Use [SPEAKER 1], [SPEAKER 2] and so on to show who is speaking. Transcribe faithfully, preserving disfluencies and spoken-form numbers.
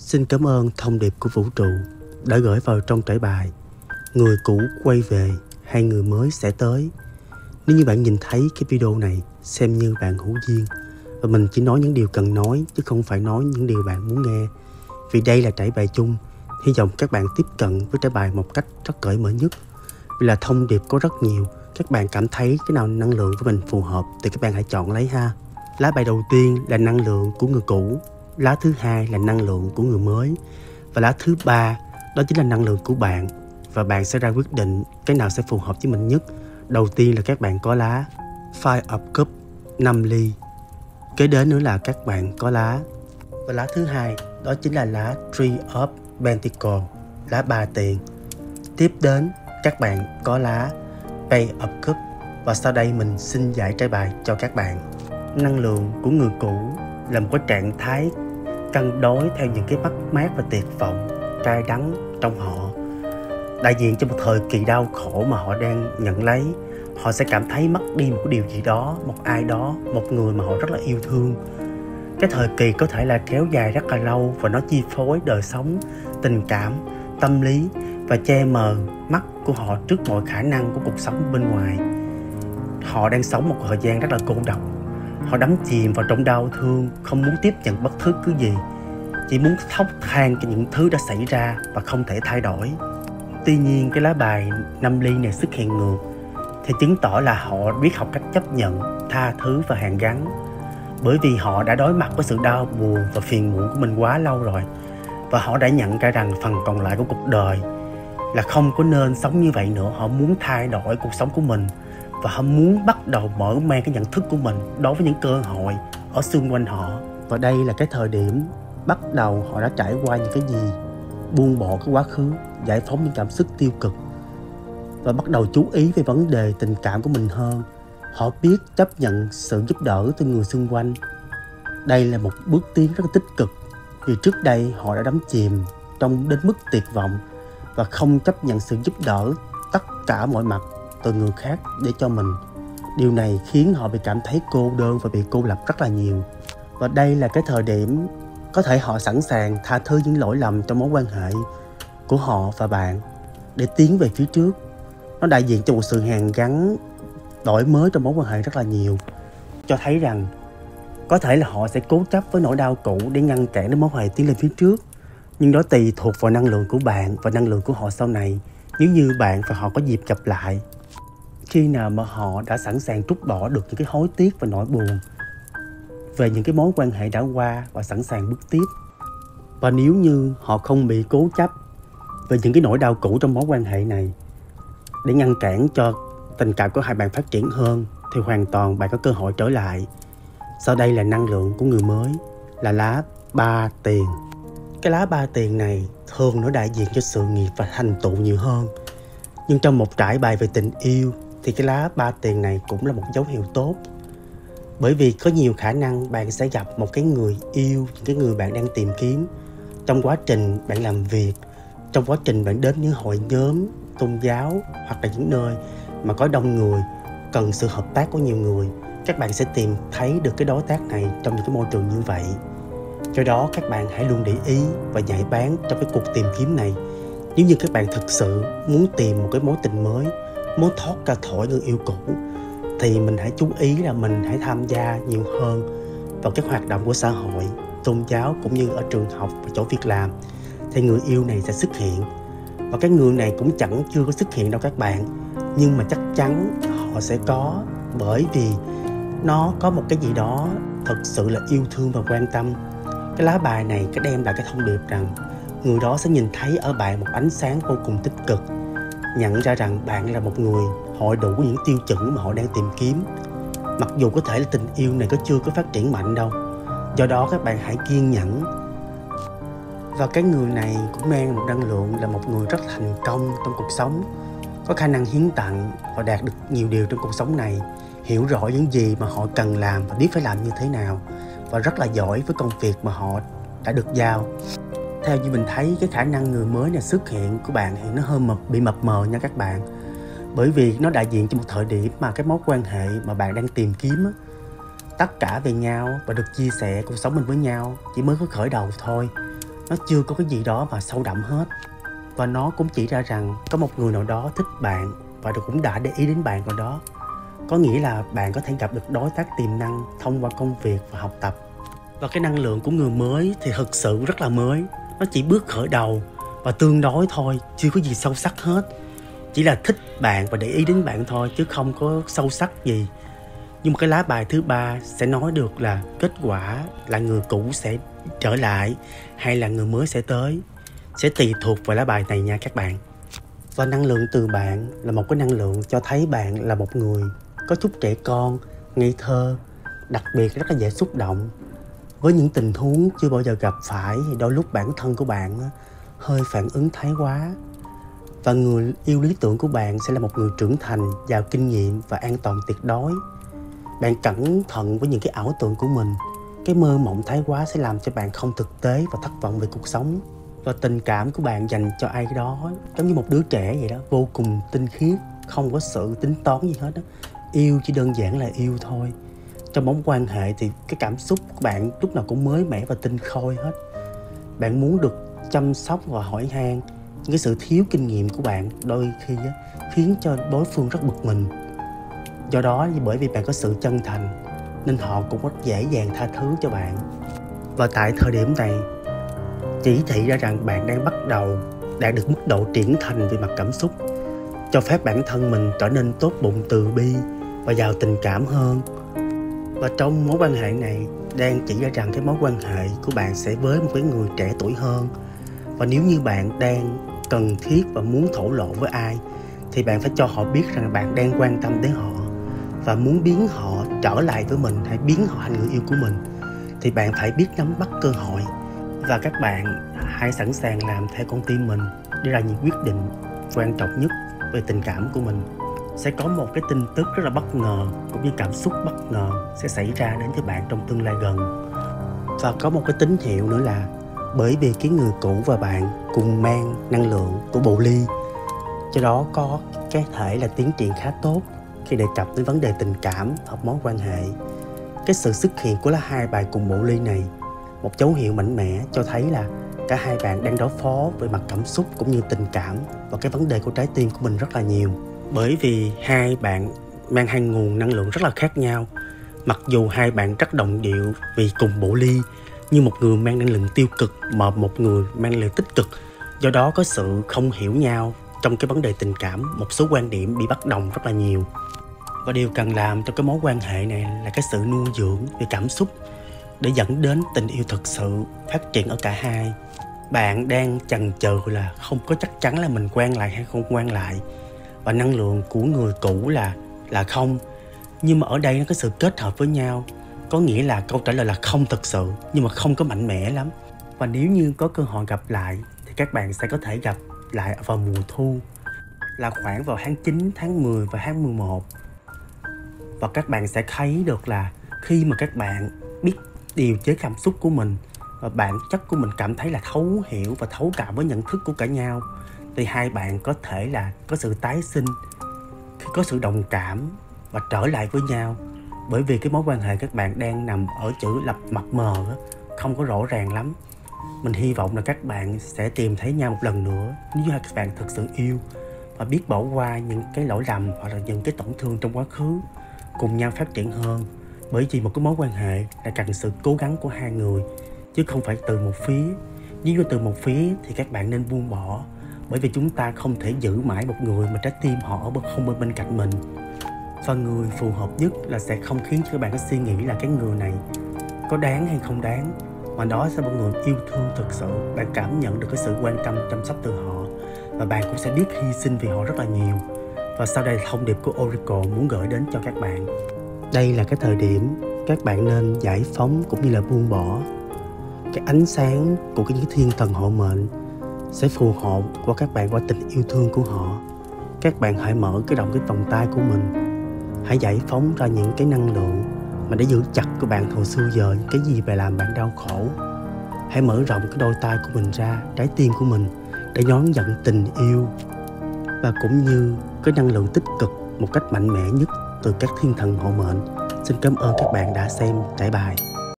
[SPEAKER 1] Xin cảm ơn thông điệp của vũ trụ đã gửi vào trong trải bài. Người cũ quay về hay người mới sẽ tới. Nếu như bạn nhìn thấy cái video này, xem như bạn hữu duyên. Và mình chỉ nói những điều cần nói, chứ không phải nói những điều bạn muốn nghe. Vì đây là trải bài chung. Hy vọng các bạn tiếp cận với trải bài một cách rất cởi mở nhất. Vì là thông điệp có rất nhiều. Các bạn cảm thấy cái nào năng lượng với mình phù hợp thì các bạn hãy chọn lấy ha. Lá bài đầu tiên là năng lượng của người cũ. Lá thứ hai là năng lượng của người mới. Và lá thứ ba đó chính là năng lượng của bạn. Và bạn sẽ ra quyết định cái nào sẽ phù hợp với mình nhất. Đầu tiên là các bạn có lá Five of Cups, năm ly. Kế đến nữa là các bạn có lá. Và lá thứ hai đó chính là lá Three of Pentacles, lá ba tiền. Tiếp đến các bạn có lá Page of Cups. Và sau đây mình xin giải trái bài cho các bạn. Năng lượng của người cũ là một cái trạng thái cân đối theo những cái mất mát và tuyệt vọng, cay đắng trong họ, đại diện cho một thời kỳ đau khổ mà họ đang nhận lấy. Họ sẽ cảm thấy mất đi một cái điều gì đó, một ai đó, một người mà họ rất là yêu thương. Cái thời kỳ có thể là kéo dài rất là lâu và nó chi phối đời sống, tình cảm, tâm lý và che mờ mắt của họ trước mọi khả năng của cuộc sống bên ngoài. Họ đang sống một thời gian rất là cô độc. Họ đắm chìm vào trong đau thương, không muốn tiếp nhận bất cứ thứ gì, chỉ muốn thốc than cho những thứ đã xảy ra và không thể thay đổi. Tuy nhiên cái lá bài năm ly này xuất hiện ngược thì chứng tỏ là họ biết học cách chấp nhận, tha thứ và hàn gắn. Bởi vì họ đã đối mặt với sự đau buồn và phiền muộn của mình quá lâu rồi. Và họ đã nhận ra rằng phần còn lại của cuộc đời là không có nên sống như vậy nữa. Họ muốn thay đổi cuộc sống của mình. Và họ muốn bắt đầu mở mang cái nhận thức của mình đối với những cơ hội ở xung quanh họ. Và đây là cái thời điểm bắt đầu họ đã trải qua những cái gì, buông bỏ cái quá khứ, giải phóng những cảm xúc tiêu cực và bắt đầu chú ý về vấn đề tình cảm của mình hơn. Họ biết chấp nhận sự giúp đỡ từ người xung quanh. Đây là một bước tiến rất là tích cực, vì trước đây họ đã đắm chìm trong đến mức tuyệt vọng và không chấp nhận sự giúp đỡ tất cả mọi mặt từ người khác để cho mình. Điều này khiến họ bị cảm thấy cô đơn và bị cô lập rất là nhiều. Và đây là cái thời điểm có thể họ sẵn sàng tha thứ những lỗi lầm trong mối quan hệ của họ và bạn để tiến về phía trước. Nó đại diện cho một sự hàn gắn, đổi mới trong mối quan hệ rất là nhiều, cho thấy rằng có thể là họ sẽ cố chấp với nỗi đau cũ để ngăn cản đến mối quan hệ tiến lên phía trước. Nhưng đó tùy thuộc vào năng lượng của bạn và năng lượng của họ sau này. Nếu như bạn và họ có dịp gặp lại, khi nào mà họ đã sẵn sàng trút bỏ được những cái hối tiếc và nỗi buồn về những cái mối quan hệ đã qua và sẵn sàng bước tiếp. Và nếu như họ không bị cố chấp về những cái nỗi đau cũ trong mối quan hệ này để ngăn cản cho tình cảm của hai bạn phát triển hơn, thì hoàn toàn bạn có cơ hội trở lại. Sau đây là năng lượng của người mới, là lá ba tiền. Cái lá ba tiền này thường nó đại diện cho sự nghiệp và thành tựu nhiều hơn. Nhưng trong một trải bài về tình yêu thì cái lá ba tiền này cũng là một dấu hiệu tốt. Bởi vì có nhiều khả năng bạn sẽ gặp một cái người yêu, cái người bạn đang tìm kiếm trong quá trình bạn làm việc, trong quá trình bạn đến những hội nhóm tôn giáo hoặc là những nơi mà có đông người, cần sự hợp tác của nhiều người. Các bạn sẽ tìm thấy được cái đối tác này trong những cái môi trường như vậy. Do đó các bạn hãy luôn để ý và nhạy bén trong cái cuộc tìm kiếm này. Nếu như các bạn thực sự muốn tìm một cái mối tình mới, muốn thoát ra khỏi người yêu cũ, thì mình hãy chú ý là mình hãy tham gia nhiều hơn vào các hoạt động của xã hội, tôn giáo cũng như ở trường học và chỗ việc làm. Thì người yêu này sẽ xuất hiện. Và cái người này cũng chẳng chưa có xuất hiện đâu các bạn. Nhưng mà chắc chắn họ sẽ có, bởi vì nó có một cái gì đó thật sự là yêu thương và quan tâm. Cái lá bài này cái đem lại cái thông điệp rằng người đó sẽ nhìn thấy ở bạn một ánh sáng vô cùng tích cực, nhận ra rằng bạn là một người hội đủ những tiêu chuẩn mà họ đang tìm kiếm. Mặc dù có thể là tình yêu này có chưa có phát triển mạnh đâu. Do đó các bạn hãy kiên nhẫn. Và cái người này cũng mang một năng lượng là một người rất thành công trong cuộc sống, có khả năng hiến tặng và đạt được nhiều điều trong cuộc sống này, hiểu rõ những gì mà họ cần làm và biết phải làm như thế nào, và rất là giỏi với công việc mà họ đã được giao. Theo như mình thấy, cái khả năng người mới này xuất hiện của bạn thì nó hơi mập, bị mập mờ nha các bạn. Bởi vì nó đại diện cho một thời điểm mà cái mối quan hệ mà bạn đang tìm kiếm á, tất cả về nhau và được chia sẻ cuộc sống mình với nhau chỉ mới có khởi đầu thôi. Nó chưa có cái gì đó mà sâu đậm hết. Và nó cũng chỉ ra rằng có một người nào đó thích bạn và cũng đã để ý đến bạn rồi đó. Có nghĩa là bạn có thể gặp được đối tác tiềm năng thông qua công việc và học tập. Và cái năng lượng của người mới thì thực sự rất là mới. Nó chỉ bước khởi đầu và tương đối thôi, chưa có gì sâu sắc hết. Chỉ là thích bạn và để ý đến bạn thôi, chứ không có sâu sắc gì. Nhưng mà cái lá bài thứ ba sẽ nói được là kết quả là người cũ sẽ trở lại hay là người mới sẽ tới. Sẽ tùy thuộc vào lá bài này nha các bạn. Và năng lượng từ bạn là một cái năng lượng cho thấy bạn là một người có chút trẻ con, ngây thơ, đặc biệt rất là dễ xúc động. Với những tình huống chưa bao giờ gặp phải thì đôi lúc bản thân của bạn hơi phản ứng thái quá. Và người yêu lý tưởng của bạn sẽ là một người trưởng thành, giàu kinh nghiệm và an toàn tuyệt đối. Bạn cẩn thận với những cái ảo tưởng của mình. Cái mơ mộng thái quá sẽ làm cho bạn không thực tế và thất vọng về cuộc sống. Và tình cảm của bạn dành cho ai đó giống như một đứa trẻ vậy đó, vô cùng tinh khiết, không có sự tính toán gì hết đó. Yêu chỉ đơn giản là yêu thôi. Trong mối quan hệ thì cái cảm xúc của bạn lúc nào cũng mới mẻ và tinh khôi hết. Bạn muốn được chăm sóc và hỏi han. Những cái sự thiếu kinh nghiệm của bạn đôi khi á, khiến cho đối phương rất bực mình. Do đó bởi vì bạn có sự chân thành nên họ cũng rất dễ dàng tha thứ cho bạn. Và tại thời điểm này chỉ thị ra rằng bạn đang bắt đầu đạt được mức độ trưởng thành về mặt cảm xúc, cho phép bản thân mình trở nên tốt bụng, từ bi và giàu tình cảm hơn. Và trong mối quan hệ này đang chỉ ra rằng cái mối quan hệ của bạn sẽ với một cái người trẻ tuổi hơn. Và nếu như bạn đang cần thiết và muốn thổ lộ với ai thì bạn phải cho họ biết rằng bạn đang quan tâm đến họ và muốn biến họ trở lại với mình hay biến họ thành người yêu của mình, thì bạn phải biết nắm bắt cơ hội. Và các bạn hãy sẵn sàng làm theo con tim mình, đưa ra những quyết định quan trọng nhất về tình cảm của mình. Sẽ có một cái tin tức rất là bất ngờ cũng như cảm xúc bất ngờ sẽ xảy ra đến với bạn trong tương lai gần. Và có một cái tín hiệu nữa là bởi vì cái người cũ và bạn cùng mang năng lượng của bộ ly, do đó có cái thể là tiến triển khá tốt khi đề cập đến vấn đề tình cảm hoặc mối quan hệ. Cái sự xuất hiện của lá hai bài cùng bộ ly này một dấu hiệu mạnh mẽ cho thấy là cả hai bạn đang đối phó với mặt cảm xúc cũng như tình cảm và cái vấn đề của trái tim của mình rất là nhiều. Bởi vì hai bạn mang hai nguồn năng lượng rất là khác nhau. Mặc dù hai bạn rất đồng điệu vì cùng bộ ly, nhưng một người mang năng lượng tiêu cực mà một người mang năng lượng tích cực. Do đó có sự không hiểu nhau trong cái vấn đề tình cảm, một số quan điểm bị bất đồng rất là nhiều. Và điều cần làm trong cái mối quan hệ này là cái sự nuôi dưỡng về cảm xúc để dẫn đến tình yêu thực sự phát triển ở cả hai. Bạn đang chần chừ là không có chắc chắn là mình quen lại hay không quen lại, và năng lượng của người cũ là là không. Nhưng mà ở đây nó có sự kết hợp với nhau, có nghĩa là câu trả lời là không thực sự nhưng mà không có mạnh mẽ lắm. Và nếu như có cơ hội gặp lại thì các bạn sẽ có thể gặp lại vào mùa thu, là khoảng vào tháng chín, tháng mười và tháng mười một. Và các bạn sẽ thấy được là khi mà các bạn biết điều chế cảm xúc của mình và bản chất của mình cảm thấy là thấu hiểu và thấu cảm với nhận thức của cả nhau, thì hai bạn có thể là có sự tái sinh, khi có sự đồng cảm và trở lại với nhau. Bởi vì cái mối quan hệ các bạn đang nằm ở chữ lập mập mờ, không có rõ ràng lắm. Mình hy vọng là các bạn sẽ tìm thấy nhau một lần nữa nếu như các bạn thực sự yêu và biết bỏ qua những cái lỗi lầm hoặc là những cái tổn thương trong quá khứ, cùng nhau phát triển hơn. Bởi vì một cái mối quan hệ là cần sự cố gắng của hai người chứ không phải từ một phía. Nếu như từ một phía thì các bạn nên buông bỏ, bởi vì chúng ta không thể giữ mãi một người mà trái tim họ không bên bên cạnh mình. Và người phù hợp nhất là sẽ không khiến cho các bạn có suy nghĩ là cái người này có đáng hay không đáng, mà đó sẽ là một người yêu thương thực sự. Bạn cảm nhận được cái sự quan tâm chăm sóc từ họ và bạn cũng sẽ biết hy sinh vì họ rất là nhiều. Và sau đây là thông điệp của Oracle muốn gửi đến cho các bạn. Đây là cái thời điểm các bạn nên giải phóng cũng như là buông bỏ. Cái ánh sáng của cái những thiên thần hộ mệnh sẽ phù hộ qua các bạn qua tình yêu thương của họ. Các bạn hãy mở cái động cái vòng tay của mình, hãy giải phóng ra những cái năng lượng mà để giữ chặt của bạn hồi xưa giờ, những cái gì về làm bạn đau khổ. Hãy mở rộng cái đôi tay của mình ra, trái tim của mình, để đón nhận tình yêu và cũng như cái năng lượng tích cực một cách mạnh mẽ nhất từ các thiên thần hộ mệnh. Xin cảm ơn các bạn đã xem trải bài.